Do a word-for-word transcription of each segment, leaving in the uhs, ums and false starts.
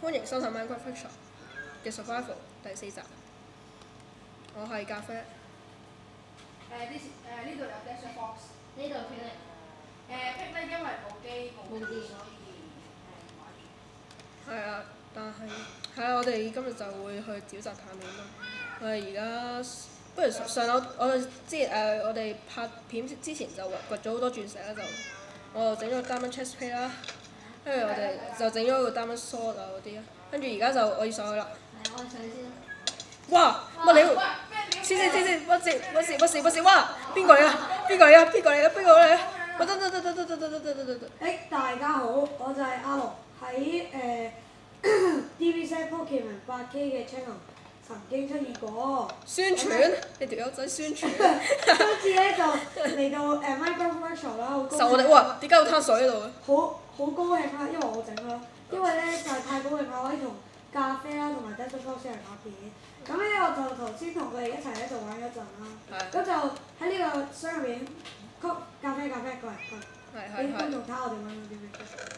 歡迎收睇《Minecraft Fiction》嘅 Survival 第四集。我係咖啡。 誒呢誒呢度有 Dash Fox， 呢度權力。 誒 Pick 咧，因為部機冇電，所以誒玩住。 係啊，但係係啊，我哋今日就會去沼澤探險咯。我哋而家不如上上樓，我哋之前誒我哋拍片之前就掘咗好多鑽石啦，就我就整咗個 Diamond Chest Plate 啦，跟住我哋就整咗個 Diamond Sword 啊嗰啲啦，跟住而家就我要上去啦。 係，我上去先啦。 哇！乜料？先先先先，乜事乜事乜事乜事？哇！邊個嚟啊？邊個嚟啊？邊個嚟啊？邊個嚟啊？我得得得得得得得得得得得。 誒大家好，我就係阿樂喺誒 D V Z Pokemon 八 K 嘅 channel 曾經出現過。 宣傳？你條友仔宣傳。 今次咧就嚟到誒 Minecraft Workshop 啦，好高興。 受我哋哇！點解有灘水喺度嘅？ 好好高興啦，因為我整啦，因為咧就係太高興啦，可以同咖啡啦同埋 Dash Fox 嚟拍片。咁咧我就頭先同佢哋一齊喺度玩咗陣啦，咁就喺呢個箱入邊，曲咖啡咖啡過嚟過嚟，你觀眾睇我哋玩咗啲咩？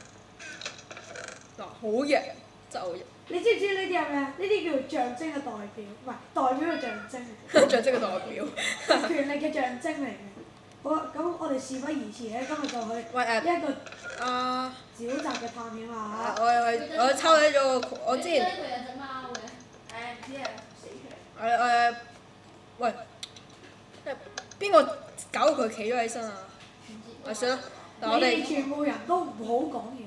嗱，好嘢就。 你知唔知呢啲係咩？呢啲叫做象徵嘅代表，唔係代表嘅象徵。 象徵嘅代表。 權力嘅象徵嚟嘅。好啦，咁我哋事不宜遲咧，今日就去喂誒。 一個啊。 沼澤嘅探險啦我係我抄起咗個，我之前。 佢有隻貓嘅。 誒唔知啊，死出嚟。 誒誒，喂，邊個搞到佢企咗起身啊？誒算啦，嗱我你哋哋。 全部人都唔好講嘢。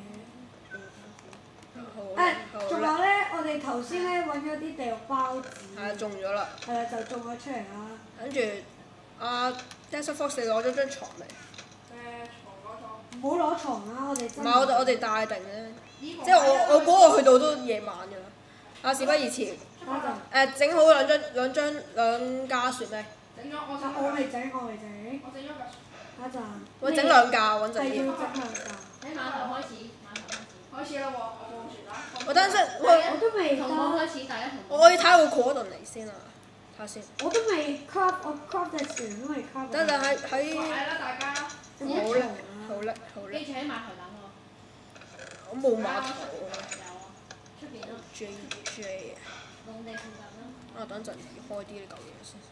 好。 誒，仲有咧，我哋頭先咧揾咗啲地獄包子。 係啊，中咗啦。 係啊，就中咗出嚟啦。 跟住阿 Dash Fox 攞咗張床嚟。 誒床嗰床。 唔好攞床啦，我哋真。 唔係我哋我哋帶定嘅，即係我我嗰個去到都夜晚㗎啦。啊事不宜遲。誒整好兩張兩張兩架船未？ 整咗我啊我未整，我未整。 我整咗架船。 等一陣。 我整兩架穩陣係要啲。 整兩架。 喺碼頭開始，碼頭開始。 開始啦喎，我望船啦。 我等陣先，我我都未同步得。 開始，大家同步。 我要睇下個 coordinate 嚟先啊，睇下先。 我都未 craft，我 craft 隻船都未 craft。 等陣喺喺。 快啦大家！ 好叻，好叻，好叻。 記住喺碼頭等我。 我冇碼頭啊。 有啊，出邊咯。 J J 啊。 農地附近咯。 啊，等陣要開啲呢嚿嘢先。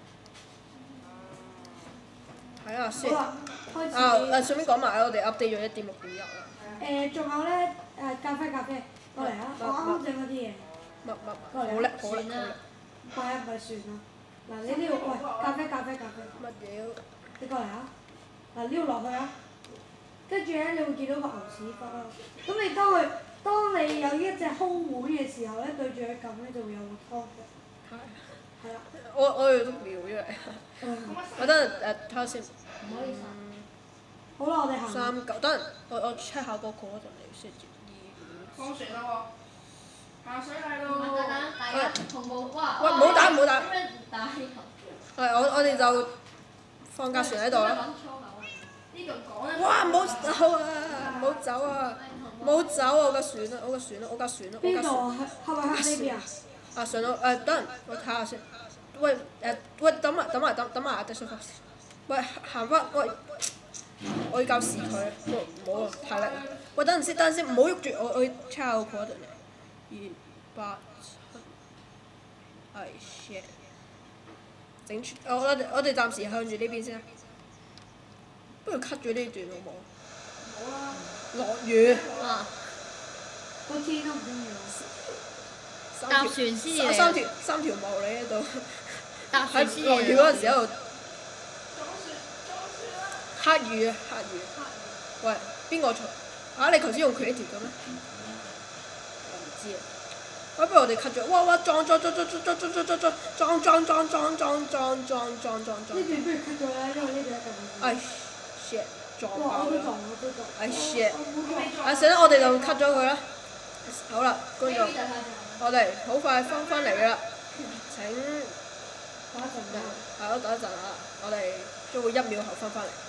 睇下先。 好啦，開始。 啊誒，順便講埋我哋 update 咗一點六點一啦。 誒，仲有咧誒咖啡咖啡，過嚟啊！我啱啱整嗰啲嘢。 乜乜乜，好叻好叻好叻。 唔係啊，唔係船啊！嗱，你呢度喂咖啡咖啡咖啡。 乜嘢？ 你過嚟啊！嗱，呢度落去啊！跟住咧，你會見到個牛屎忽啦。咁你當佢，當你有一隻空碗嘅時候咧，對住佢撳咧，就會有個湯嘅。 係。 係啦。 我我哋都瞄咗嚟。我等陣誒睇下先。 唔可以散。 好啦，我哋行。 三九，等陣我我 check 下個 coordinate 先。 放船啦喎！下水嚟等等咯！ 大家同步，哇！ 喂唔好打唔好打。 點樣打呢頭？ 係我我哋就放架船喺度啦。 講粗口啊！ 呢度講咧。 哇！唔好走啊！唔好走啊！唔好走啊！我架船啊！我架船啊！我架船啊！我架邊度船。 啊？係咪喺呢邊啊？ 啊上到誒，等陣我睇下先。喂誒喂，等埋等埋等等埋阿 Dash Fox。喂行翻喂，我要教示佢。唔好啊！太叻。喂等陣先，等陣先，唔好喐住我，我要 check 下個 coordinate。二八七。係 shit。整出我我哋我哋暫時向住呢邊先啦。不如 cut 咗呢段好冇？ 好啦。 落雨。 啊！ 個天都唔中意我。 三搭條船先至嚟。 三條三條毛你喺度。 搭船先喺落雨嗰陣時喺度。 裝船裝船啦！ 黑雨啊！黑雨。喂，邊個嘈？啊！你頭先用 creative 嘅咩？我唔知啊。啊！不如我哋 cut 咗，哇哇撞撞撞撞撞撞撞撞撞撞撞撞撞撞撞撞撞撞撞。 呢段不如 cut 咗啦，因為呢段一嚿。 唉 shit 撞哇！ 爆咗我都撞，。我都撞。 唉 shit 我啊死啦！我哋就 cut 咗佢啦。好啦，觀眾， 呢就太長。 我哋好快翻返嚟啦。請打一陣㗎。 係咯，等一陣啊！我哋都會一秒後翻返嚟。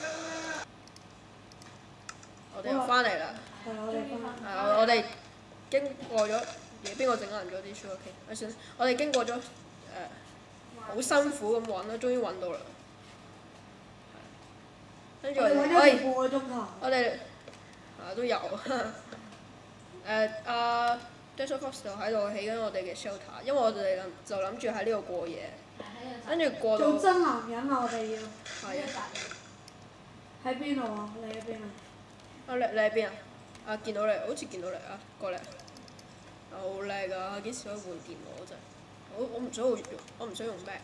我哋又翻嚟啦。 係啊，我哋翻。 係我我哋經過咗嘢，邊個整爛咗啲 sugar cane？啊算啦，我哋經過咗誒好辛苦咁揾啦，終於揾到啦。跟住我哋， 我哋揾咗半個鐘頭。 我哋啊都有誒啊 Desert Fox 就喺度起緊我哋嘅 shelter，因為我哋諗就諗住喺呢度過夜，跟住過到做真男人啊！我哋要係啊。 喺邊度啊？你喺邊啊？ 啊你你喺邊啊？啊見到你，好似見到你啊，過嚟。啊好叻啊！幾時可以換電腦真係？我我唔想用，我唔想用 Mac。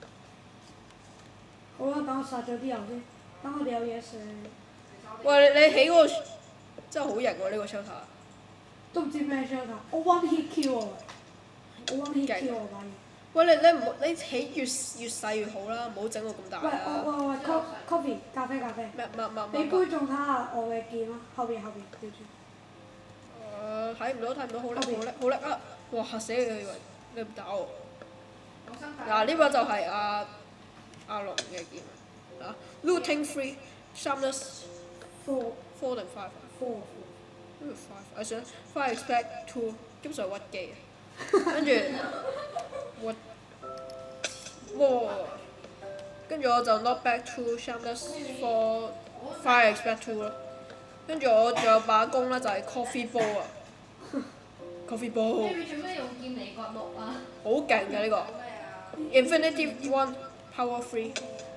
好啦，等我殺咗啲油先，等我哋有嘢食。 喂你你起嗰個真係好型喎！呢個 shelter。 都唔知咩 shelter，我 one hit kill 啊！我 one hit 勁 kill 啊！反而。 喂你你唔好你起越越細越好啦，唔好整到咁大喂啊！ 我喂喂，co coffee 咖啡咖啡。 咩乜乜俾乜乜？ 杯仲睇下我嘅劍啊！後邊後邊調轉。 誒睇唔到睇唔到，好叻好叻好叻啊！哇嚇死你！以為你唔打我。嗱呢把就係阿阿龍嘅劍啊 ，looting free sharpness four four 定 five 啊 four。 跟住 five， 我想 fire expect two，基本上係屈機嘅，跟住屈，哇！跟住我就 knock back two sharpness four fire expect two 咯，跟住我仲有把弓咧就係 coffee bowl 啊，coffee bowl， 你做咩用劍嚟割木啊？ 好勁嘅呢個 ，infinity one power three。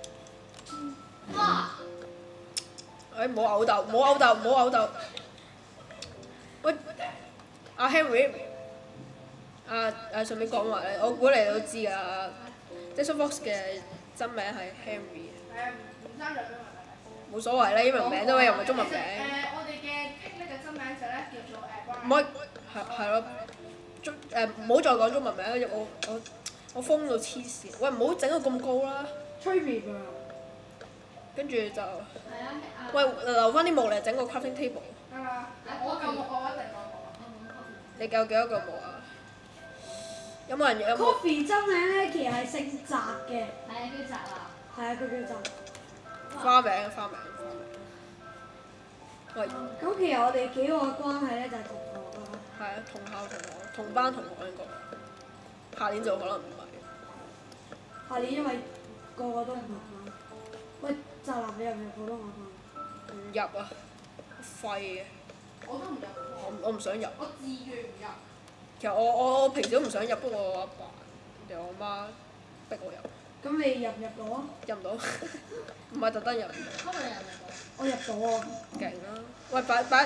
哇！ 誒唔好嘔豆，唔好嘔豆，唔好嘔豆。喂，阿 Henry，啊啊順便講埋咧，我估你都知㗎啦。Desert Fox 嘅真名係 Henry。 係啊，唔唔爭兩個名。 冇所謂啦，英文名都又唔係中文名。 誒，我哋嘅霹靂嘅真名就咧叫做誒。 唔可以，係係咯，中誒唔好再講中文名啦！我我我瘋到黐線，喂唔好整到咁高啦。 催眠㗎。 跟住就， 係啊，啊喂留翻啲木嚟整個 crafting table。 得啦，我夠木我一定夠木。 你夠幾多個木啊？有冇人有冇？ Coffee 真名咧其實係姓澤嘅。 係啊，叫澤啊！ 係啊，佢叫澤。 花名花名花名。喂， 咁其實我哋幾個嘅關係咧就係同學啦。 係啊，同校同學，同班同學應該。下年就可能唔係。 下年因為個個都唔同啦。喂，宅男你入唔入普通話班？ 唔入啊！廢嘅。 我都唔入。 我我唔想入。 我自願唔入。 其實我我我平時都唔想入，不過我阿爸定我媽逼我入。 咁你入唔入到啊？ 入唔到，唔係特登入唔到。 可能入唔到。 我入到啊！ 勁啦！喂，擺擺，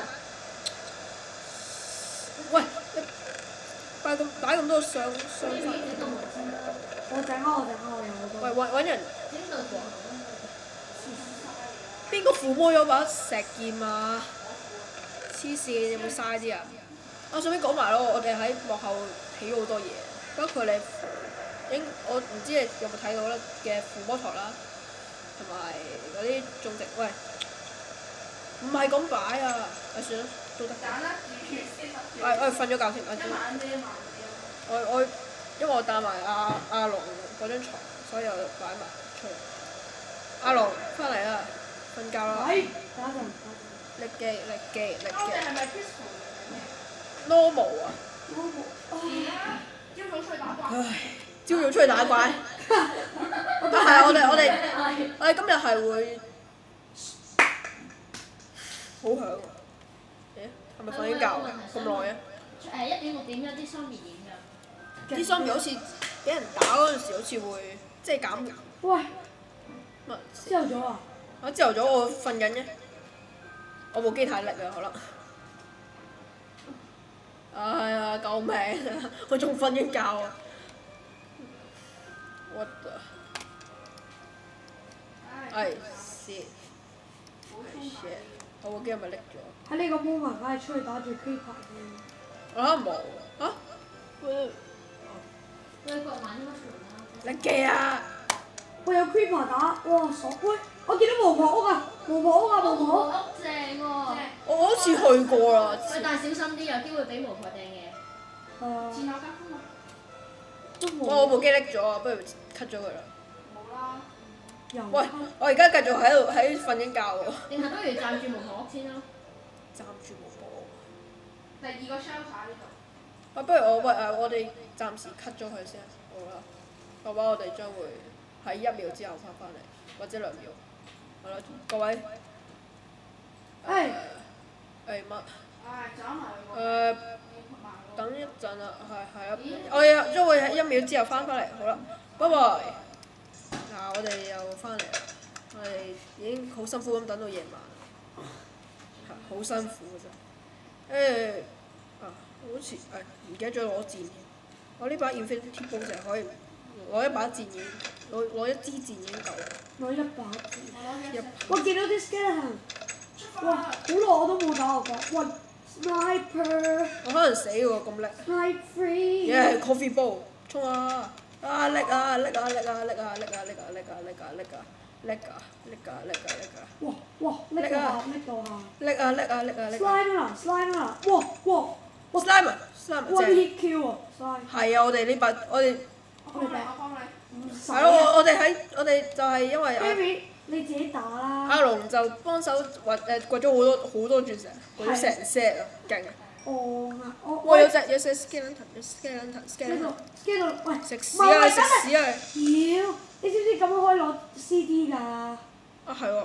喂，你擺咁擺咁多雙雙分。 我整啊！我整啊！我有好多。 喂，揾揾人， 整到過。 邊個撫摸咗把石劍啊？黐線，有冇嘥啲啊？我順便講埋咯，我哋喺幕後起咗好多嘢，包括你應我唔知你有冇睇到咧嘅撫摸台啦，同埋嗰啲種植，喂，唔係咁擺啊！誒算啦，都得。 揀啦，住先啦。 我我瞓咗覺先，我一晚啫，一晚啫。 我我因為我帶埋阿阿龍嗰張床，所以我就擺埋出嚟。阿龍，翻嚟啦，瞓覺啦。 喂，等一陣，等一陣。 力記力記力我哋係記。 咪 peaceful 嘅？ normal 啊！ 朝早出去打怪。 唉，朝早出去打怪。啊係啊！我哋我哋我哋今日係會好響啊！誒，係咪瞓緊覺㗎？咁耐啊！ 誒一點六點有啲 zombie 影㗎。 啲 zombie 好似俾人打嗰陣時，好似會即係減壓。 喂， 乜？ 朝頭早啊！ 我朝頭早我瞓緊啫，我部機太叻啊可能。哎呀！救命啊！我仲瞓緊覺啊！What the？唉 shit！唉 shit！我部機係咪拎咗？ 喺呢個 moment 梗係出去打住 creeper 先。 我可能冇嚇。喂， 喂，割埋啲 mushroom 啦。 力記啊！ 喂，有 creeper 打，哇爽！喂，我見到巫婆屋啊！巫婆屋啊！巫婆屋。 屋正喎。 我好似去過啦。 喂，但係小心啲，有機會俾巫婆掟嘅。 係啊。 前後夾風啊！ 都冇。 哇！我部機拎咗啊，不如 cut 咗佢啦。 冇啦。 又。 喂，我而家繼續喺度喺瞓緊覺喎。 定係不如暫住巫婆屋先啦。 暫住巫婆屋。 第二個 shelter 呢度。 啊，不如我喂誒，我哋暫時 cut 咗佢先，好啦。嘅話，我哋將會喺一秒之後翻返嚟，或者兩秒。好啦，各位。 誒。 誒乜？ 唉，找埋佢個。 誒， 要埋個。 等一陣秒之後翻返嚟，好啦，拜拜。嗱，我哋又翻嚟啦，我哋已經好辛苦咁等到夜晚，係好辛苦嘅真。誒啊，好似誒唔記得咗攞箭，我呢把 Infinity Bow 就係可以攞一把箭已經，攞攞一支箭已經夠啦。 攞一把字。 一我見到啲 skeleton，哇！好耐我都冇打過架，喂 sniper。 我可能死喎咁叻。 Snipe free。 嘢係 coffee bowl，衝啊！啊叻啊叻啊叻啊叻啊叻啊叻啊叻啊叻啊叻啊叻啊叻啊叻啊叻啊！ 哇哇！拎到下，拎到下。 叻啊叻啊叻啊叻啊 slime 啊 slime 啊！哇哇！ 我 slime 啊 slime one 正。 hit kill 啊 slime。 係啊！我哋呢把我哋我幫你，我幫你。 唔使係咯，我我哋喺我哋就係因為阿 Baby，你自己打啦。 阿龍就幫手掘誒掘咗好多好多鑽石，掘咗成 set 啊，勁啊！ 哦啊！我哇！有隻有隻 skeleton，有 skeleton 呢 skeleton， 度呢度喂， 食屎啊！食屎啊！ 妖！你知唔知咁樣可以攞 C D 㗎？ 啊係喎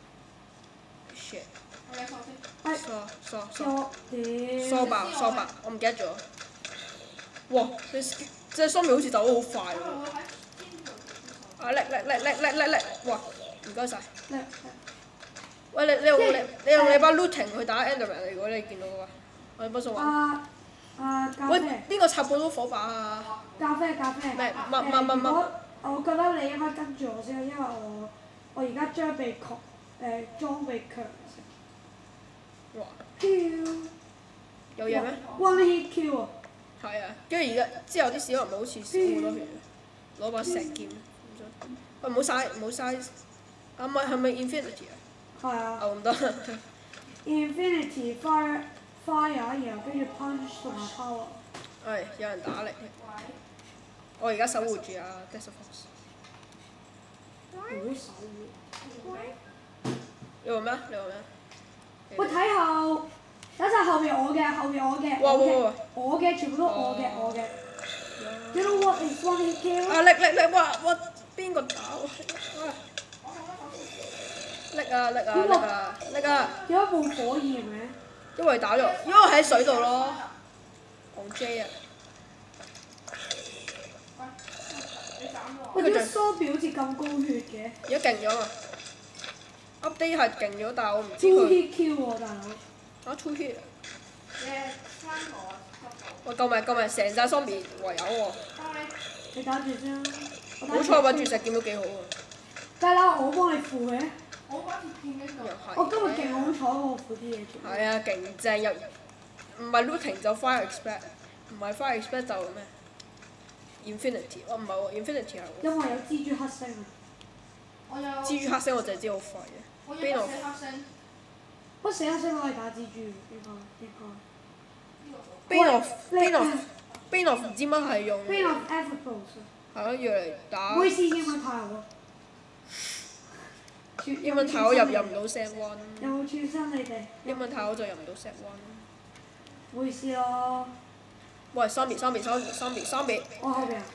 ，shit， 我嚟放先。 哎， 疏疏疏。 錯屌！ 梳白梳白，我唔記得咗。哇！你隻雙面好似走得好快喎。 我喺邊度？ 啊叻叻叻叻叻叻叻！哇！唔該晒。 叻叻喂，你你用你你用你把 looting 去打 Enderman，如果你見到嘅話，我哋幫手揾。 啊啊咖喂， 啡邊個插好多火把啊？ 咖啡咖啡。 咩？乜誒乜乜乜？ 我我覺得你應該跟住我先，因為我我而家裝備強誒裝備強。 哇！ Q 有嘢咩？ one hit kill 啊！ 係啊，跟住而家之後啲小人咪好似少好多血，攞把石劍。喂，唔好嘥唔好嘥。啊咪係咪 Infinity 啊？ 係啊。 哦唔得。 Infinity fire fire，然後跟住 punch 同埋 power。 係有人打嚟。我而家守護住啊 Desert Fox。 好手喎！ 你話咩？你話咩？ 喂，睇後，等陣後面我嘅，後面我嘅， 哇哇我嘅哇， 我嘅全部都我嘅，我嘅。You know what is one hit kill？ 啊叻叻叻！哇哇邊個打我？叻啊叻啊叻啊叻啊！ 點解冇火焰嘅？ 因為打咗，因為喺水度咯。紅 J 啊！ 你斬我。 喂，點解蘇比好似咁高血嘅而家勁咗嘛？update 係勁咗，但係我唔知 ？Two 佢 hit kill 喎，大佬。 啊 two hit。 誒，三個濕到。 喂救命救命！成扎 zombie 圍毆我。 幫你。 你打住先啦。我打好彩把鑽石劍都幾好啊！ 梗係啦，我幫你扶嘅。 我嗰條劍喺度。 又係。 我今日勁好彩，我扶啲嘢全部。 係啊，勁正又唔係 looting 就 fire expect，唔係 fire expect 就咩？Infinity，我唔係喎，Infinity 係喎。 因為有蜘蛛黑星啊！ 我有。 蜘蛛黑星我淨係知好快嘅。 我有個死黑星。 不過死黑星可以打蜘蛛，應該應該。 邊度你邊度邊度唔知乜係用？ Queen of Africans 係咯，要嚟打唔。好意思，英文太好啦。 英文太好入入唔到 set one。 有冇串身你哋？ 英文太好就入唔到 set one。 唔好意思咯。 喂，zombie zombie zombie zombie zombie， 我後邊啊。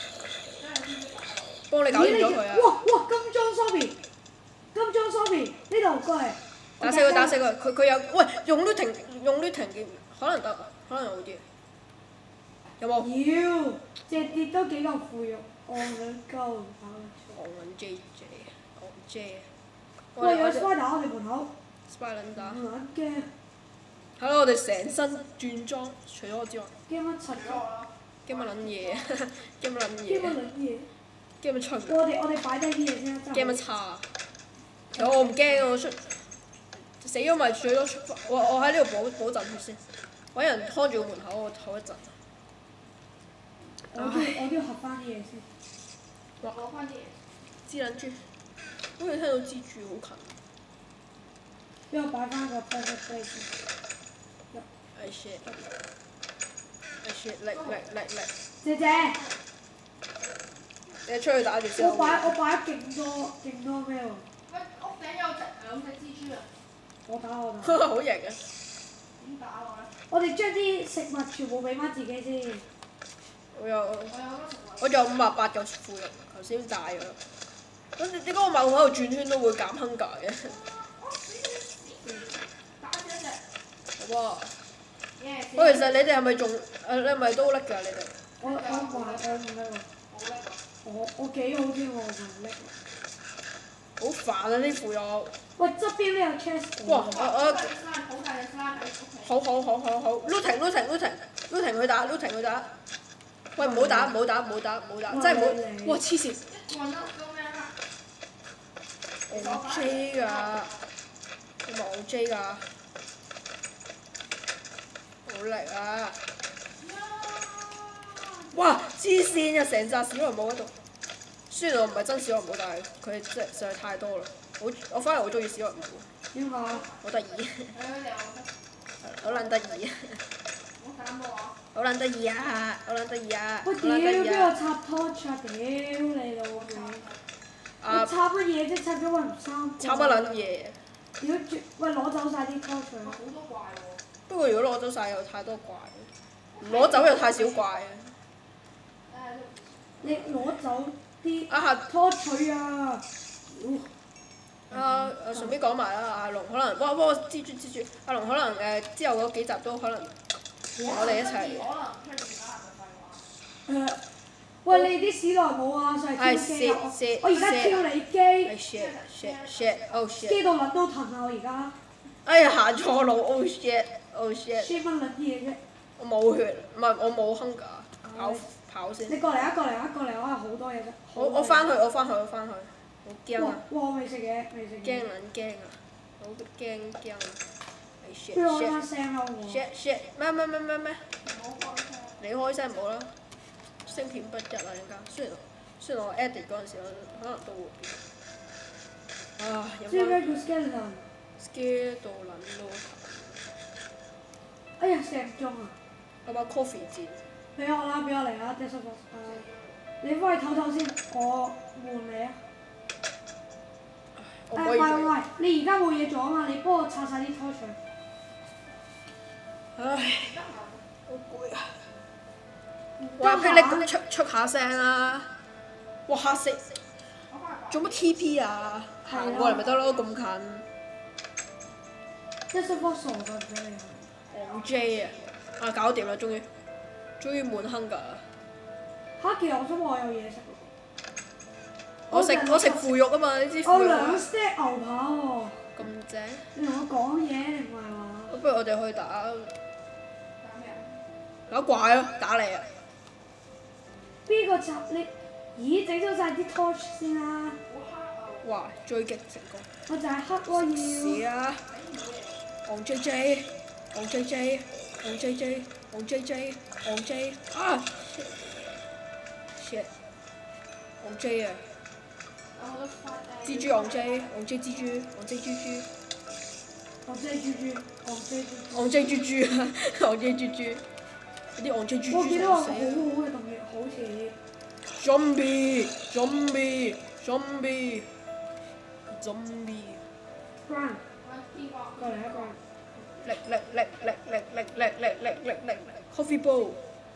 幫你搞掂咗佢啊！ 哇哇！金裝 zombie，金裝 zombie 呢度過嚟。 打死佢打死佢，佢佢有喂用 looting 用 looting 劍可能得，可能好啲。有冇？ 妖，隻跌都幾嚿腐肉，戇兩鳩搞我揾 J J，我 J。 喂，有 spider 我哋門口。 Spider 打。 唔撚驚。 係咯，我哋成身轉裝，除咗我之外。 驚乜柒㗎？ 驚乜撚嘢？驚乜撚驚嘢？ 乜撚嘢？ 驚乜春？ 我哋我哋擺低啲嘢先啦。 驚乜叉啊？其實我唔驚我出死咗咪最多出我我喺呢度補補陣血先，揾人看住個門口我唞一陣。 我都我都要合翻啲嘢先。 攞翻啲嘢。 知撚豬，好似聽到蜘蛛好近。 俾我擺翻個 perfect place 先。 哎 shit！哎 shit！力力力力！ 姐姐， 你出去打住先。 我擺我擺勁多勁多咩喎？ 喂，屋頂有隻兩隻蜘蛛啊！ 我打我打。 好型啊！ 點打我咧？ 我哋將啲食物全部俾翻自己先。 我有我有好多食物。 我仲有五十八嚿腐肉，頭先大咗。咁你點解我猛喺度轉圈都會減 hunger 嘅？ 打死一隻。 哇！ 耶！ 喂，其實你哋係咪仲誒？你係咪都叻㗎？你哋？ 我我唔係我唔叻喎， 好叻喎。 我我幾好添喎，我唔係叻喎。 好煩啊！啲腐肉。 喂，側邊呢個 chest。 哇！我我好大隻山喺屋企。 好好好好好 l o o t i n g l o o t i n g l o o t i n g l o o t i n g 佢打 l o o t i n g 佢打。喂，唔好打唔好打唔好打唔好打，真係唔好！哇！黐線。 一棍都都咩啊？ 我 J 㗎，我冇 J 㗎。好力啊！哇！黐線啊！成扎小紅帽喺度。雖然我唔係真小紅帽，但係佢哋真係實在太多啦。好，我反而好中意小紅帽。 點解？ 好得意。 誒你好撚得意。 我打波啊！ 好撚得意啊！好撚得意啊！好喂，屌！ 撚得意邊個啊！ 插 torch 啊？屌你老味！ 啊！ 你插乜嘢啫？插咗運三。 插乜撚嘢？ 屌絕！喂，攞走晒啲 torch 啊！ 好多怪喎。 不過如果攞走晒又太多怪，唔攞走又太少怪啊！ 你攞走啲啊下 torch 啊！ 啊誒，順便講埋啦，阿龍可能，哇哇蜘蛛蜘蛛，阿龍可能誒之後嗰幾集都可能我哋一齊。 可能出現啦，係咪廢話？ 誒，喂你啲史萊姆啊，上嚟係挑機啊！我 shit 我而家挑你哎機， shit shit shit oh shit！ 機到撚都騰啊！我而家哎呀行錯路 oh shit oh shit！ 輸乜撚嘢啫？ 我冇血，唔係我冇 hunger，跑跑先。 你過嚟啊！過嚟啊！過嚟！我係好多嘢啫。 我我翻去我翻去我翻去，好驚哇啊！ 哇！我未食嘢，未食嘢。 驚撚驚啊！好驚驚啊！哎 shit 不如我 shit 把聲啦我。 shit shit 咩咩咩咩咩？ 唔好開聲。 你開聲唔好啦，聲片不一啊陣間。雖然雖然我 edit 嗰陣時可能都會變。啊！飲知唔知翻叫 skeleton？ scare 到撚咯！ 哎呀，射唔中啊！ 有把 coffee 戰。 俾我啦，俾我嚟啦 d e s p o 你翻去唞唞先，我換你啊！誒唔我唔可以做。 係唔係，你而家冇嘢做啊嘛，你幫我拆晒啲 torch。 唉，好攰啊！哇！霹靂出出下聲啦！哇！黑色，做乜 T P 啊？行過嚟咪得咯，咁近。 d e s p o 傻㗎唔使你係。 好 J 啊！啊搞掂啦，終於，終於滿亨㗎啦！ 嚇，其實我想我有嘢食喎。 我食我食腐肉啊嘛，你知腐我肉兩 set 牛扒喎。 咁正。 你同我講嘢，你唔係話？ 不如我哋去打打咩啊？ 打怪咯，打你啊！ 邊個插你？咦，整咗晒啲 torch 先啦！ 好黑啊！ 哇！追擊成功！ 我就係黑喎是要。 啊！黃 J J，黃 J J，黃 J J，黃 J J，黃 J 啊 ！shit，黃 J 啊！ 有好多花誒。 蜘蛛黃 J，黃 J 蜘蛛，黃 J 蜘蛛， 我追豬豬，我追豬豬。 黃 J 蜘蛛啊！黃 J 蜘蛛，嗰啲黃 J 蜘蛛我見到我好好想死。 嘅動力，好似 Zombie，zombie，zombie，zombie。 Run 邊個？ 過嚟一個。 力力力力力力力力力力力 coffee bowl。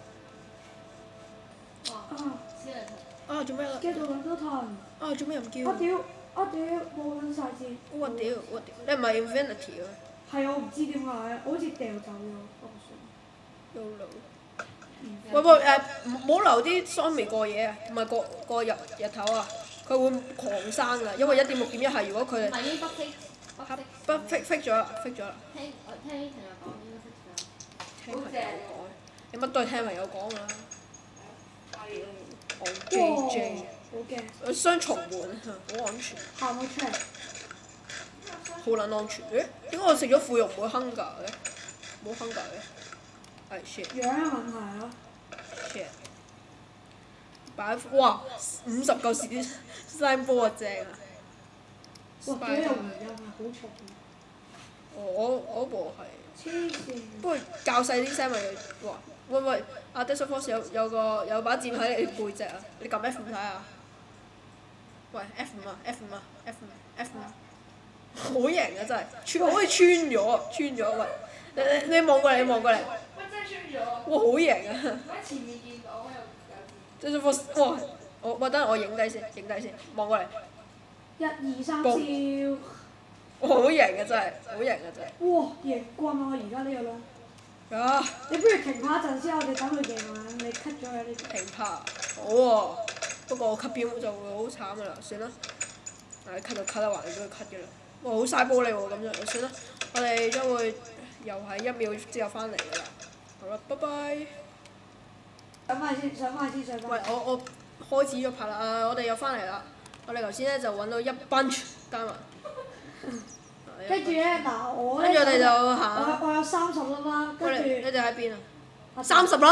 啊！ 斯人啊做咩啊？ 跟住揾到騰。 啊做咩唔叫？ 我屌！我屌！冇揾晒先。 我屌我屌！你唔係 Infinity 啊係我唔知點解，我好似掉走咗，我唔信。 ？Yolo。喂喂誒，唔好留啲 zombie 過夜啊！唔係過過日日頭啊，佢會狂生㗎，因為一點六點一係如果佢唔係已經不飛不飛。 不 fix fix 咗啦，fix 咗啦。 聽我聽朋友講應該 fix 咗。 聽朋友講，你乜都係聽朋友講㗎啦。 係。 好 J J， 好驚！ 佢雙重門，好安全， 行我出嚟。 好撚安全。誒點解我食咗腐肉唔會 hunger 嘅？冇 hunger 嘅？係 shit 樣嘅問題咯。 shit。擺哇五十嚿士啲山波啊正啊！ 哇！幾有回音啊，好重啊！ 我我嗰部係， 黐線。 不過較細啲聲咪哇喂喂，阿 Desert Force 有有個有把劍喺你背脊啊！你撳 F 五睇下。喂 F 五啊 F 五啊 F 五 F 五，好型啊真係，穿好似穿咗穿咗喂！你你你望過嚟你望過嚟， 喂，真係穿咗。 哇好型啊我喺前面見到有有字。 ！Desert Force 哇，我喂等陣我影低先影低先，望過嚟， 一二三嘣笑。 哇好型啊真係，好型啊真係。 哇！型棍啊！而家呢個窿。 啊！ 你不如停下一陣先，我哋等佢夜晚，你 cut 咗佢呢啲。 停拍，好喎、不過我 cut 標就會好慘噶啦，算啦。唉 cut 就 cut 啦，橫掂都要 cut 嘅啦。哇！好嘥玻璃喎，咁樣算啦。我哋將會又喺一秒之後翻嚟噶啦。好啦，拜拜。 上翻先，上翻先，上翻。 喂，我我開始咗拍啦，啊！我哋又翻嚟啦。我哋頭先咧就揾到一 bunch 加埋。 跟住咧，嗱我咧， 跟住我哋就我行。 我有三十粒啦，跟住。 你哋喺邊啊？三十粒。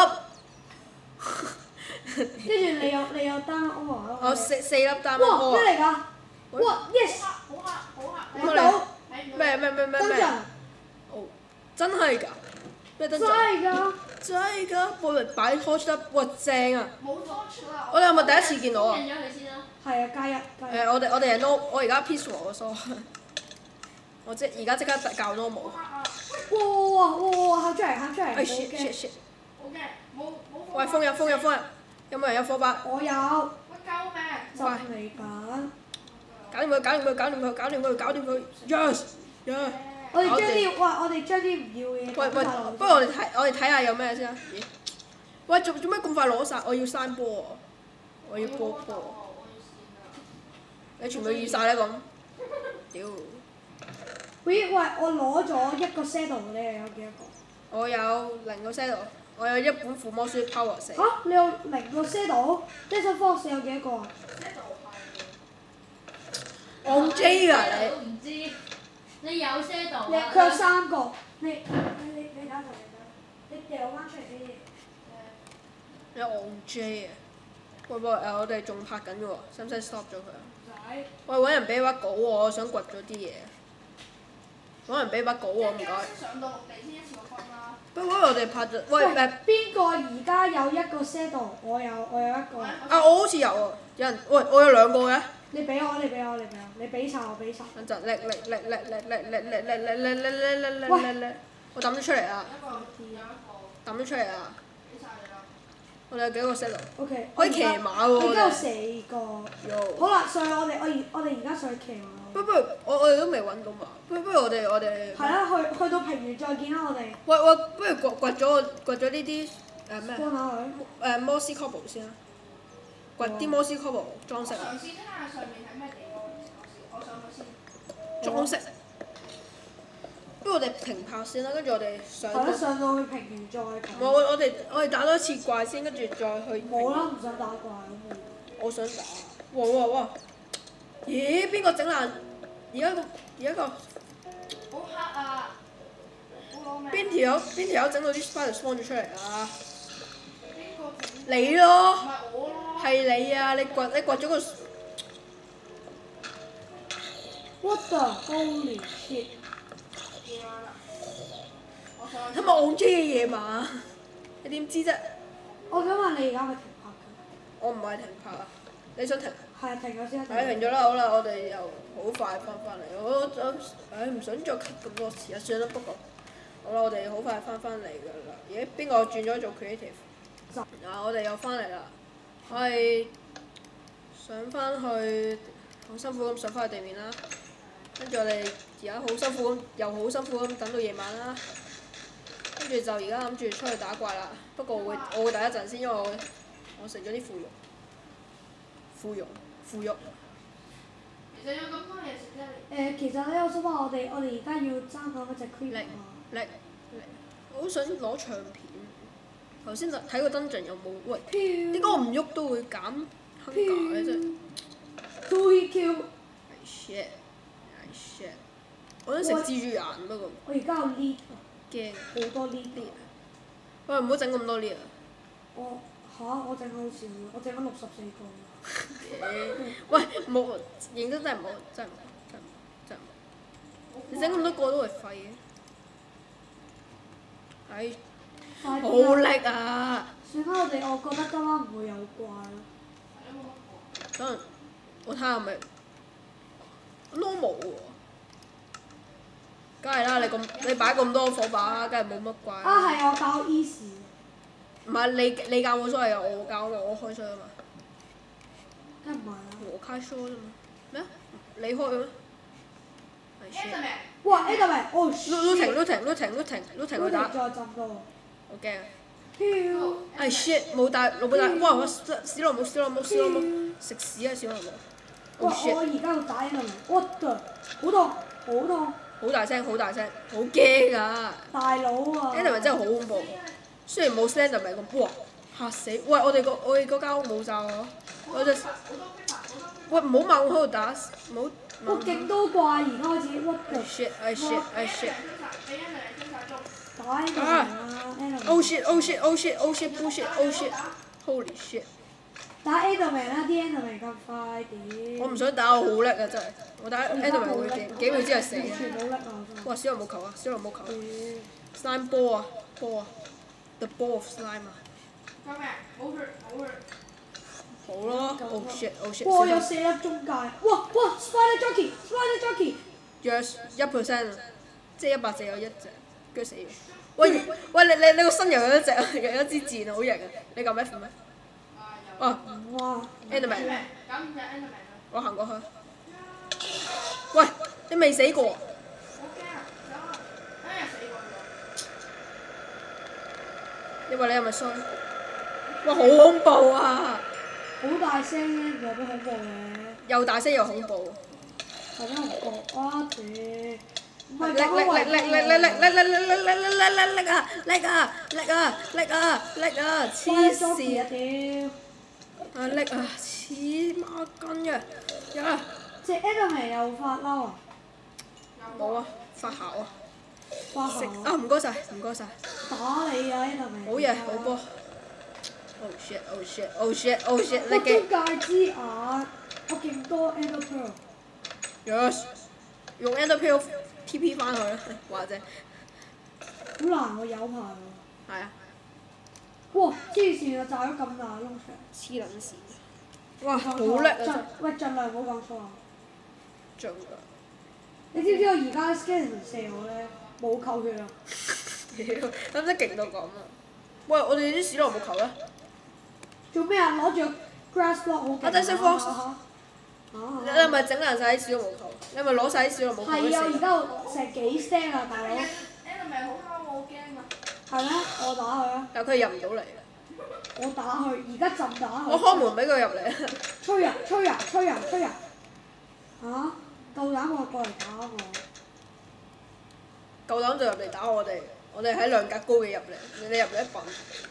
跟住你有你有單 over 咯。 我四四粒單哇！ over。 咩嚟㗎？哇 ！Yes。 好黑好黑。 睇到。 咩咩咩咩咩？哦，真係㗎？咩燈真係㗎。 真係㗎！我哋擺 torch 得，哇正啊！ 冇 torch 啦。 我哋係咪第一次見到啊？ 認咗佢先啦。 係啊，加一加一。 誒，我哋我哋係 no，我而家 peaceful 個 so，我即而家即刻教 normal。 好黑啊！ 哇哇哇哇！喊出嚟喊出嚟！ 哎 shit shit shit！ 好嘅，冇冇。 喂，封入封入封入，有冇人有火把？ 我有。 喂，救命！ 就嚟緊。 搞掂佢，搞掂佢，搞掂佢，搞掂佢，搞掂佢 ，yes yes。 我哋將啲，哇！我哋將啲唔要嘅嘢喂喂， 抌晒落去不如我哋睇，我哋睇下有咩先啊？咦？喂，做做咩咁快攞晒？我要山波喎，我要波波。你全部要晒啦咁？屌！ 喂喂，我攞咗一個 set 你又有幾多個？ 我有零個 set，我有一本附魔書 power 四。 嚇！你有零個 set 到 Desert Fox 有幾多個啊？ 我 J 㗎你。 都唔知，你有 set 到你佢有三個，你你你你打頭你打，你掉翻出嚟啲嘢。 你我 J 啊！喂喂誒，我哋仲拍緊嘅喎，使唔使 stop 咗佢啊？ 唔使。 喂，揾人俾筆稿喎，我想掘咗啲嘢。揾人俾筆稿喎，唔該。 上到陸地先一次過分啦。 不過我哋拍咗，喂誒。 邊個而家有一個 set 我有我有一個。 啊！我好似有喎，有人喂，我有兩個嘅。 你俾我，你俾我，你俾我，你俾晒我俾晒。 等陣，叻叻叻叻叻叻叻叻叻叻叻叻叻叻叻叻叻，我抌咗出嚟啊！ 一個有一個。 抌咗出嚟啊！ 俾晒你啦。 我哋有幾個 set O K。 可以騎馬喎！ 我而家有我哋。 四個。 有。 好啦，上去我哋我而我哋而家上去騎馬。 不不如我我哋都未揾到嘛，不不如我哋我哋。 係啦，去去到平原再見啦，我哋。 喂喂，不如掘掘咗掘咗呢啲誒咩？ 幫下佢。 誒摩斯 cobble 先啦，掘啲摩斯 cobble 裝飾啊！ 嘗試睇下上面係咩地方，我上去先。 裝飾。不如我哋停拍先啦，跟住我哋上係啦， 到。 上到去平原再睇。 冇，我哋我哋打多一次怪先，跟住再去。 冇啦，唔想打怪咁。 我想打。哇哇哇！咦？邊個整爛？而家個而家個好黑啊！好攞命。 邊條友邊條友整到啲 spider spawn 咗出嚟啊？ 邊個整？ 你咯。 唔係我咯。 係你啊！你掘你掘咗個。 What the holy shit！ 夜晚啦。我上去。 係咪我 J 嘅夜晚？你點知啫？ 我想問你而家咪停拍緊？ 我唔係停拍啊！你想停？ 係停咗先。 係停咗啦，好啦，我哋又好快翻返嚟。我我唉唔想再 cut 咁多次啊，算啦。不過好啦，我哋好快翻返嚟㗎啦。咦？邊個轉咗做 creative？啊！我哋又翻嚟啦。我係上翻去，好辛苦咁上翻去地面啦。跟住我哋而家好辛苦咁，又好辛苦咁等到夜晚啦。跟住就而家諗住出去打怪啦。不過我會我會等一陣先，因為我我食咗啲腐肉。腐肉。腐肉。 其實有咁多嘢食啫，你。 誒，其實咧，我想話我哋我哋而家要爭緊嗰隻 creep 力啊！ 力力！我好想攞唱片。頭先睇個 dungeon 有冇？喂，點解我唔喐都會減 hunger 嘅啫 Two hit kill！ ？shit！shit！我想食蜘蛛眼不過。 我而家有 lead 啊！ 驚。 好多 lead 啲。喂，唔好整咁多 lead 啊！ 我嚇！我整咗好少，我整咗六十四個。 喂，冇認真真係冇，真係冇，真係冇，真係冇。你整咁多個都係廢嘅。係。好叻啊！ 算啦，我哋我覺得今晚唔會有怪咯。 可能我睇下係咪 normal 喎？梗係啦！你咁你擺咁多火把，梗係冇乜怪。 啊係，我教 easy。 唔係你你教冇所謂啊！我教我開箱啊嘛。 梗唔係啦。 我開箱啫嘛。咩啊？你開嘅咩？係 shit。 哇！呢個咪哦。 都都停都停都停都停都停佢打。 再浸多。 好驚啊！ 飄唉 shit 冇帶冇帶，哇！我史萊姆史萊姆史萊姆食屎啊史萊姆！ 哇！ Oh shit！ 我而家要打 Enderman，我的好痛好痛！ 好大聲好大聲，好驚啊大佬啊 ！Enderman 真係好恐怖，雖然冇 Slenderman 咁，哇嚇死！喂，我哋個我哋嗰間屋冇罩啊！我就喂唔好猛我喺度打，唔好我勁多怪，而家開始 what the shit！唉 shit！唉 shit！ 打 Enderman 啊 Enderman！ Oh shit! Oh shit! Oh shit! Oh shit! Bullshit! Oh shit! Holy shit！ 打 Enderman 啦，啲 Enderman 咁快點！ 我唔想打，我好叻啊真係，我打 Enderman 會幾幾秒之後死完全啊！ 冇叻啊！真係哇！小龍冇球啊！小龍冇球啊嗯 ！slime ball 啊波啊！The ball of slime 啊！ 救命！冇血冇血。 好咯！Oh shit! Oh shit！ 哇！我有四粒中介，哇哇！Spider Jockey，Spider Jockey， 約一 percent 啊，即係一百隻有一隻，跟住死咗。喂喂，你你你個身又有一隻啊，又有一支箭啊，好型啊！你撳 F 咩？哦哇 ，Enderman， 搞唔隻 Enderman 啊！ 我行過去。喂，你未死過？ 好驚啊！走啊！哎呀死過咗！ 你話你係咪衰？哇！好恐怖啊！ 好大聲咧，有幾恐怖嘅， 又大聲又恐怖。 有幾恐怖啊！屌，唔係叻叻叻叻叻叻叻叻叻叻叻叻叻叻叻啊！叻啊！叻啊！叻啊！叻啊！黐線！ 屌！ 啊叻啊！黐孖筋嘅，呀！ 隻 Enderman 又發嬲啊！ 冇啊！發姣啊！食發姣啊！唔該晒，唔該晒。 打你啊 Enderman！ 好嘢，好波。Oh shit! Oh shit! Oh shit! Oh shit! 我你嘅中介之眼，我勁多 Ender Pearl。 yes，用 Ender Pearl T P 翻去啦，或者好難喎，有排喎。 係啊， 哇！黐線啊，炸咗咁大窿出嚟。 黐撚線。哇！好叻啊真係， 喂，盡量唔好講錯啊！ 盡量。 你知唔知我而家 Skeleton 射我咧冇扣血啊？ 屌，使唔使勁到咁啊？喂，我哋啲史萊姆球咧？ 做咩啊？攞住個 grass block 好勁啊！ 我真係識 Fox 啊你係咪整爛晒啲史萊姆球？你係咪攞晒啲史萊姆球係啊！而死？ 家有成幾 stand 啊，大佬。 Enderman 好嬲，我好驚啊！ 係咩？我打佢啊！ 但係佢入唔到嚟。 我打佢，而家浸打佢。 我開門俾佢入嚟。 吹啊！吹啊！吹啊！吹啊！嚇！夠膽我過嚟打我！ 夠膽就入嚟打我哋，我哋喺兩格高嘅入嚟，你入嚟一笨。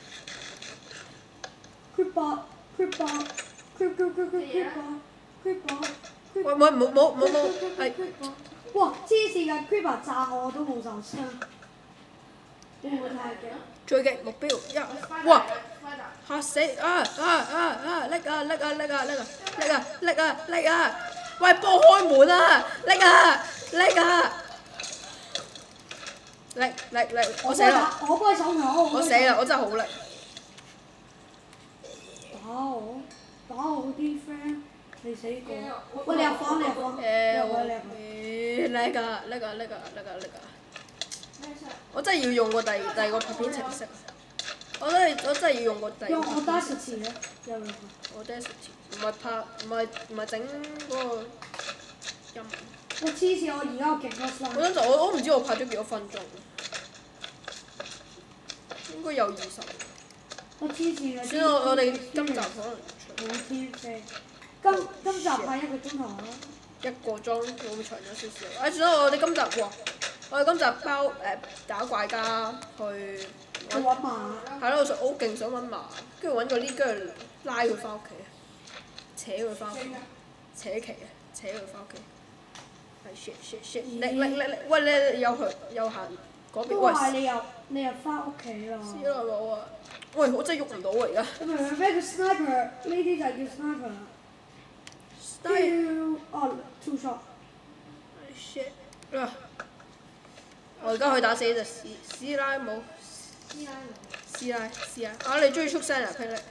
Creeper Creeper Creep Creep Creep Creeper Creeper 喂喂，冇冇冇冇，係。 哇！黐線㗎 Creeper 炸我我都冇受傷，會唔會太勁？ 最極目標一，哇！嚇死啊啊啊啊！叻啊叻啊叻啊叻啊叻啊叻啊叻啊！喂，幫我開門啊！叻啊叻啊！叻叻叻！我死啦！ 我幫你手手。 我死啦！我真係好叻。 打我，打我啲 friend，你死過。喂，你入房，你入房，你入去，你入去。 誒叻㗎叻㗎叻㗎叻㗎叻㗎！ 咩事啊？ 我真係要用個第第二個拍片程式。我真係我真係要用個第二用個。 我 Audacity 咧，有用啊。 我 Audacity 唔係拍唔係唔係整嗰個音。 我黐線，我而家有勁多 slime。 嗰陣就我我唔知我拍咗幾多分鐘。應該有二十。 我黐線啊！ 算啦，我哋今集可能冇天飛。今今集拍一個鐘頭啦。 一個鐘會唔會長咗少少？誒，算啦，我哋今集哇，我哋今集包誒打怪家去去揾馬。 係咯，我想好勁想揾馬，跟住揾個呢，跟住拉佢翻屋企，扯佢翻屋企，扯旗啊，扯佢翻屋企。係 shit shit shit！你你你你，喂你有去有行嗰邊？ 都喂， 係你又你又翻屋企啦。 死啦我啊！喂，我真係喐唔到啊而家。 你明唔明咩叫 sniper？呢啲就係叫 sniper。 但係哦 two shot。 shit 啊！我而家去打死隻史史拉姆。 師奶嚟。 師奶師奶，啊你中意畜生啊霹靂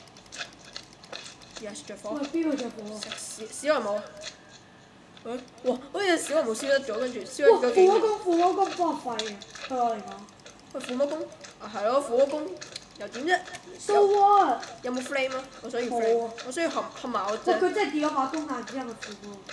？Yes 着火。 喂，邊個着火啊？ 食史史萊姆。喂，哇！好似史萊姆燒得咗，跟住燒哇！ 咗幾年。 父魔功，父魔功幫我廢嘅，對我嚟講。 喂，撫魔功啊係咯，撫魔功又點啫？ So what？ 有冇 flame 啊？我想要冇 flame， 啊我需要冚冚埋我隻。 喂，佢真係跌咗把弓，但唔知係咪父魔。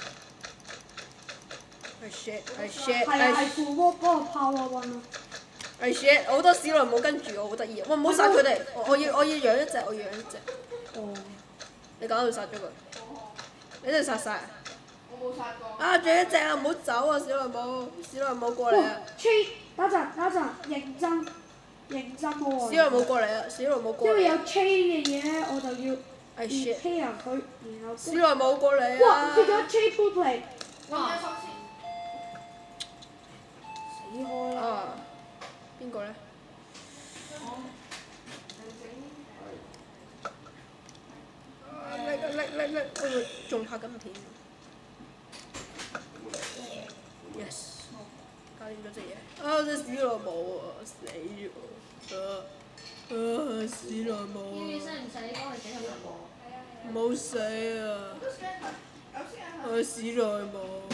係 shit 係 shit 係啊，係係。 父魔幫我 power one 咯。 係 shit！好多史萊姆跟住我，好得意啊！喂，唔好殺佢哋，我我要我要養一隻，我要養一隻。 哦。 你搞到殺咗佢，你真係殺晒啊！ 我冇殺過。 啊！仲有一隻啊！唔好走啊！史萊姆，史萊姆過嚟啊！ Tree，等陣等陣，認真認真喎。 史萊姆過嚟啊！史萊姆過嚟。 因為有 chain 嘅嘢咧，我就要係 shit。 repair 佢，然後。 史萊姆過嚟啊！ 哇！跌咗 chain boot 嚟。 揾隻索先。 死開啦！ 啊！邊個咧？叻叻叻叻！我仲拍緊片。Yes。搞掂咗隻嘢。啊！隻史萊姆啊！死咗。啊！啊！史萊要姆唔要使啊！ 唔使幫佢整下個？ 唔好死啊！ 有聲係有聲係。 我史萊姆。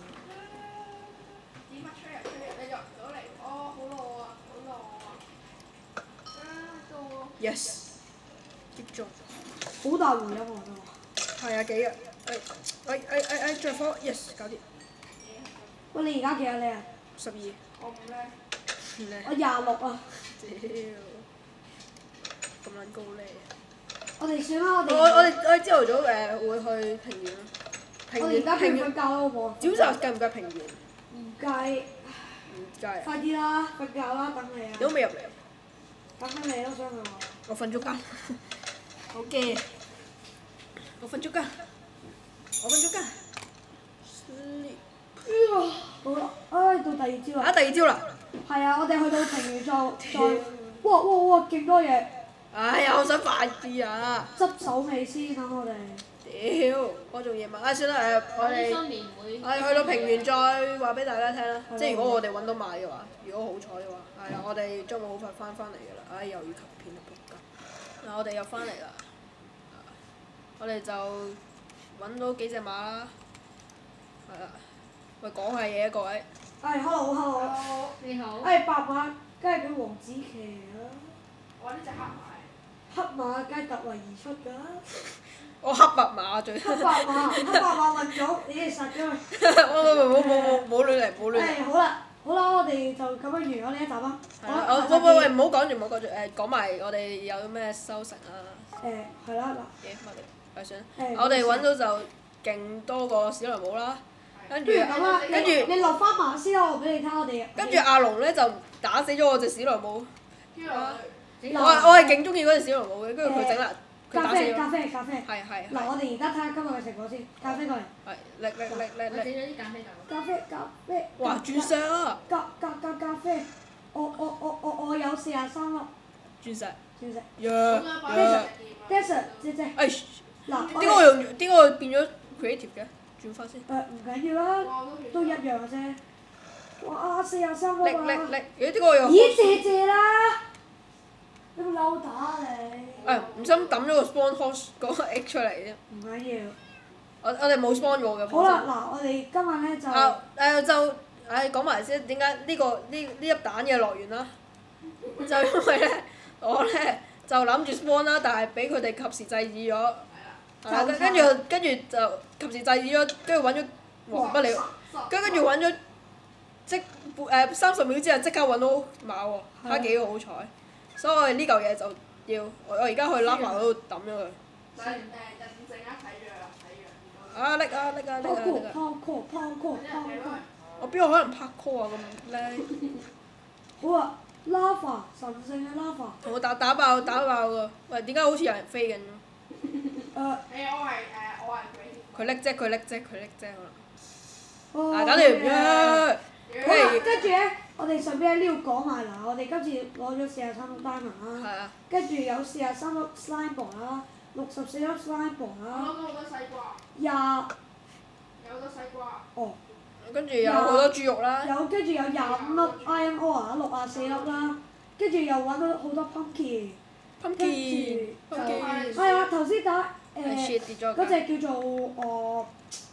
點啊？吹入吹入，你入唔到嚟。哦，好耐啊，好耐啊。啊，到。 Yes。擊中。 好大回音喎都。 係啊，幾日？誒誒誒誒誒，着火 yes 搞掂。 喂，你而家幾多呢啊？ 十二。 我唔叻。 唔叻。 我廿六啊！ 屌！咁撚高咧！ 我哋算啦，我哋。 我我哋我哋朝頭早誒會去平原。平我哋而家原平原。 不如瞓覺啦，好唔好？ 沼澤計唔計平原？ 唔計。 唔計。 快啲啦，瞓覺啦，等你啊！ 你都未入嚟。 等緊你咯，想佢話。 我瞓咗覺。好驚。我瞓咗覺。我瞓咗覺。sleep。 好啦，唉，到第二朝啊！ 啦。 第二朝啦。 係啊，我哋去到平原再再，哇哇哇，勁多嘢！ 哎呀！我想快啲啊！ 執手尾先等我哋。 屌！我仲夜晚啊，算啦誒，我哋新年會。 我哋去到平原再話俾大家聽啦。 係即係如果我哋揾到馬嘅話，如果好彩嘅話，係啊，我哋將會好快翻返嚟㗎啦。唉，又要及片啦，仆街！嗱，我哋又翻嚟啦。我哋就揾到幾隻馬啦。係啦。喂，講下嘢啊，各位。 係，hello hello。 你好。 誒，白馬梗係俾王子騎啦， 我呢隻黑馬。 黑馬梗係突圍而出㗎啦。 我黑白馬最。 黑白馬，黑白馬混咗，你哋殺咗佢。 冇冇冇冇冇冇亂嚟，冇亂嚟。 誒好啦，好啦，我哋就咁樣完咗呢一集啦。 係啦，我喂喂喂，唔好講住，唔好講住，誒講埋我哋有咩收成啊？ 誒係啦嘢我哋，係算。 嗱，誒我哋揾到就勁多個史萊姆啦，跟住不如咁啦， 跟住你你落翻馬先啦，我俾你睇我哋。 跟住阿龍咧就打死咗我隻史萊姆。 跟住我我係我係勁中意嗰隻史萊姆嘅，跟住佢整啦，佢咖啡打死咗。 咖啡咖啡。 係係嗱，我哋而家睇下今日嘅情況先，咖啡過嚟。 係叻叻叻叻叻！ 我整咗啲咖啡豆。 咖啡咖啡。 哇！鑽石啊！ 咖咖咖咖啡，我我我我我有四廿三粒鑽石。 鑽石。 呀咁樣擺呀！ Desert 姐姐。 誒， 嗱，我點解我用點解我變咗 creative 嘅？轉翻先。 誒唔緊要啦，都一樣嘅啫。哇！四廿三粒叻啊！ 叻叻！咦？點解我用？ 咦！謝謝啦，你冇扭打你。 誒，唔心抌咗個 spawn horse 嗰個 egg 出嚟啫。 唔緊要。 我我哋冇 spawn 過嘅。 好啦，嗱，我哋今日咧就。 啊誒就誒講埋先，點解呢個呢呢粒蛋嘅來源啦？就因為咧，我咧就諗住 spawn 啦，但係俾佢哋及時制止咗。係啦，跟跟住跟住就及時制止咗，跟住揾咗黃不了，跟跟住揾咗即誒三十秒之後即刻揾到馬喎，睇下幾好彩。所以我哋呢嚿嘢就要我我而家去 lava 嗰度抌咗佢。 誒誒，人證啊，睇藥啊，睇藥。 啊拎啊拎啊拎啊拎啊！ Parkour parkour parkour。 我邊有可能 parkour 啊咁叻？ 好啊，lava 神聖嘅 lava。 同我打打爆打爆喎！喂，點解好似有人飛緊？ 誒。 誒，我係誒，我係佢。 佢叻啫，佢叻啫，佢叻啫可能。 哦。 啊！搞掂呀！ 好啦，跟住咧，我哋順便喺呢度講埋嗱，我哋今次攞咗四十三粒 diamond 啦， 係啊。 跟住有四十三粒 slime ball 啦，六十四粒 slime ball 我啦， 攞到好多西瓜。 廿有好多西瓜。 哦， 跟住有好多豬肉啦。 有跟住有廿五粒 iron ore 六廿四粒啦，跟住又揾到好多 pumpkin，跟住 pumpkin 就 pumpkin。 係啊，頭先打係誒 shit 跌咗。 嗰隻叫做誒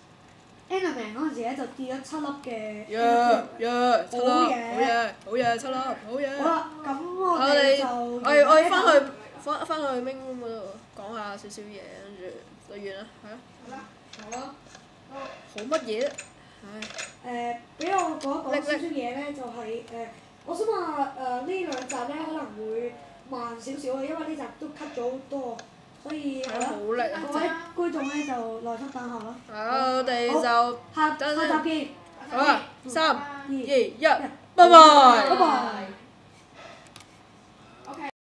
Enderman 嗰陣時咧就跌咗七粒嘅。 呀呀！七粒， 好好嘢嘢，好嘢，七粒，好好嘢。 啦，咁我我哋哋就我哋我哋翻去翻翻去 main room 嗰度講下少少嘢，跟住就完啦，係啊。 好啦。 好啊。 好乜嘢啫？唉。 誒，俾我講一講少少嘢咧，就係誒， 我想話誒呢兩集咧可能會慢少少嘅，因為呢集都 cut 咗好多，所以係啊，好力啊！ 各位觀眾咧就耐心等候啦。 好，我哋就下下集見。 好啊，三二二一，拜拜。 拜拜。